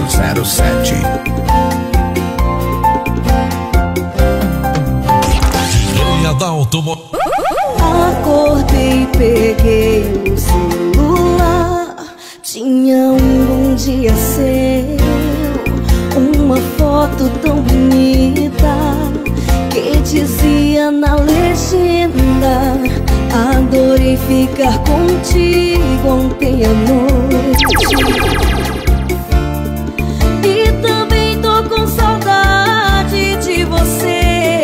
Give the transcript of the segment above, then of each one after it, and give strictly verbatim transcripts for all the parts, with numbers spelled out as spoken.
zero sete. Adalto. Acordei, peguei o celular. Tinha um bom dia seu, uma foto tão bonita que dizia na legenda: adorei ficar contigo ontem à noite. E também tô com saudade de você.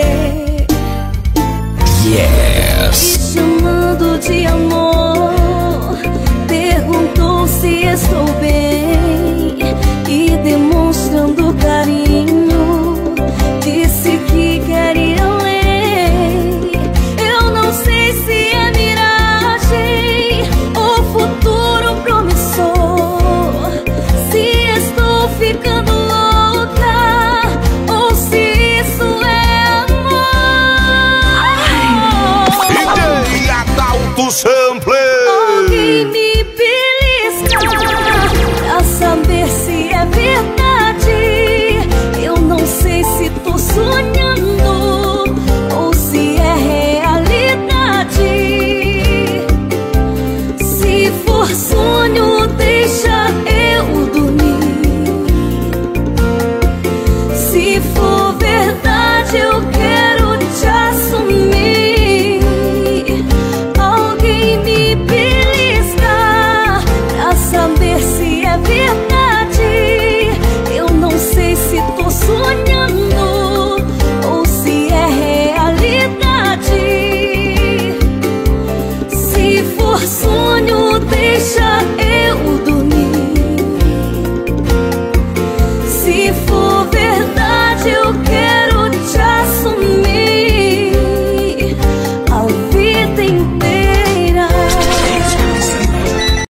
Yes. E chamando de amor, perguntou se estou bem. E demonstrando carinho, disse que quer ir além. Eu não sei se é miragem ou futuro promissor, se estou ficando louca ou se isso é amor. D J Adalto Sampler.